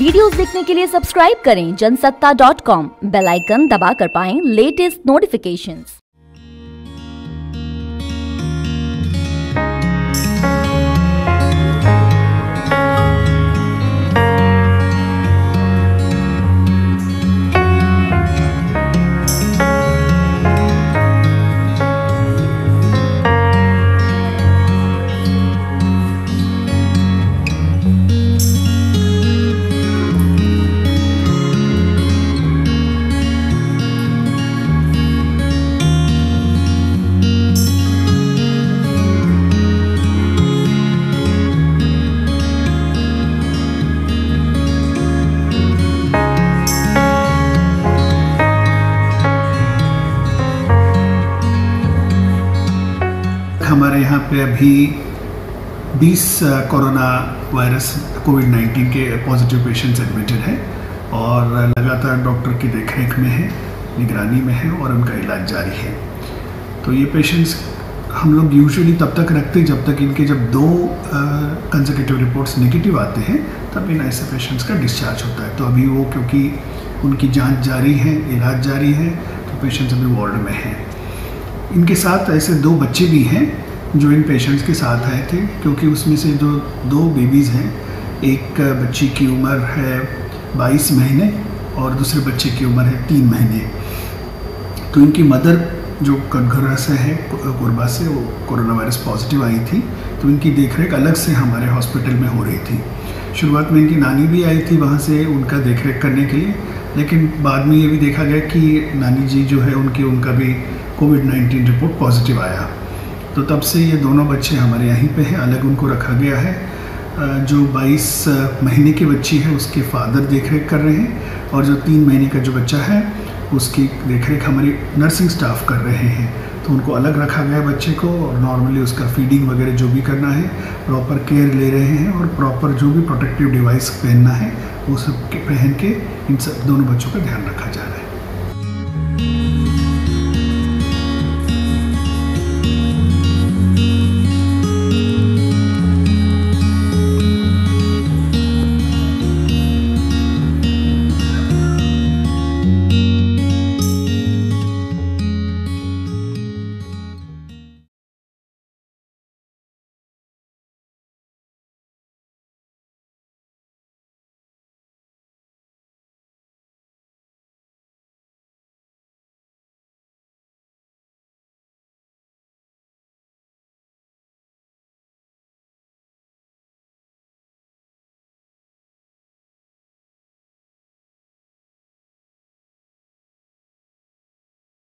Videos देखने के लिए सब्सक्राइब करें जनसत्ता.com, बेल आइकन दबाकर पाएं लेटेस्ट नोटिफिकेशंस। हमारे यहाँ पे अभी 20 कोरोना वायरस कोविड-19 के पॉजिटिव पेशेंट्स एडमिटेड हैं और लगातार डॉक्टर की देखरेख में है, निगरानी में है और उनका इलाज जारी है। तो ये पेशेंट्स हम लोग यूजुअली तब तक रखते हैं जब तक इनके जब 2 कंसेक्यूटिव रिपोर्ट्स नेगेटिव आते हैं, तब इन ऐसे पेशेंट्स का डिस्चार्ज होता है। तो अभी वो क्योंकि उनकी जाँच जारी है, इलाज जारी है, तो पेशेंट्स अभी वार्ड में हैं। इनके साथ ऐसे 2 बच्चे भी हैं जो इन पेशेंट्स के साथ आए थे, क्योंकि उसमें से जो 2 बेबीज़ हैं, एक बच्ची की उम्र है 22 महीने और दूसरे बच्चे की उम्र है 3 महीने। तो इनकी मदर जो कटघरा से है, कोरबा से, वो कोरोना वायरस पॉजिटिव आई थी, तो इनकी देखरेख अलग से हमारे हॉस्पिटल में हो रही थी। शुरुआत में इनकी नानी भी आई थी वहाँ से उनका देखरेख करने के लिए, लेकिन बाद में ये भी देखा गया कि नानी जी जो है उनका भी कोविड-19 रिपोर्ट पॉजिटिव आया। तो तब से ये दोनों बच्चे हमारे यहीं पे हैं, अलग उनको रखा गया है। जो 22 महीने की बच्ची है उसके फादर देखरेख कर रहे हैं और जो 3 महीने का जो बच्चा है उसकी देखरेख हमारी नर्सिंग स्टाफ कर रहे हैं। तो उनको अलग रखा गया है बच्चे को, और नॉर्मली उसका फीडिंग वगैरह जो भी करना है प्रॉपर केयर ले रहे हैं और प्रॉपर जो भी प्रोटेक्टिव डिवाइस पहनना है वो सब पहन के इन सब दोनों बच्चों का ध्यान रखा जा रहा है।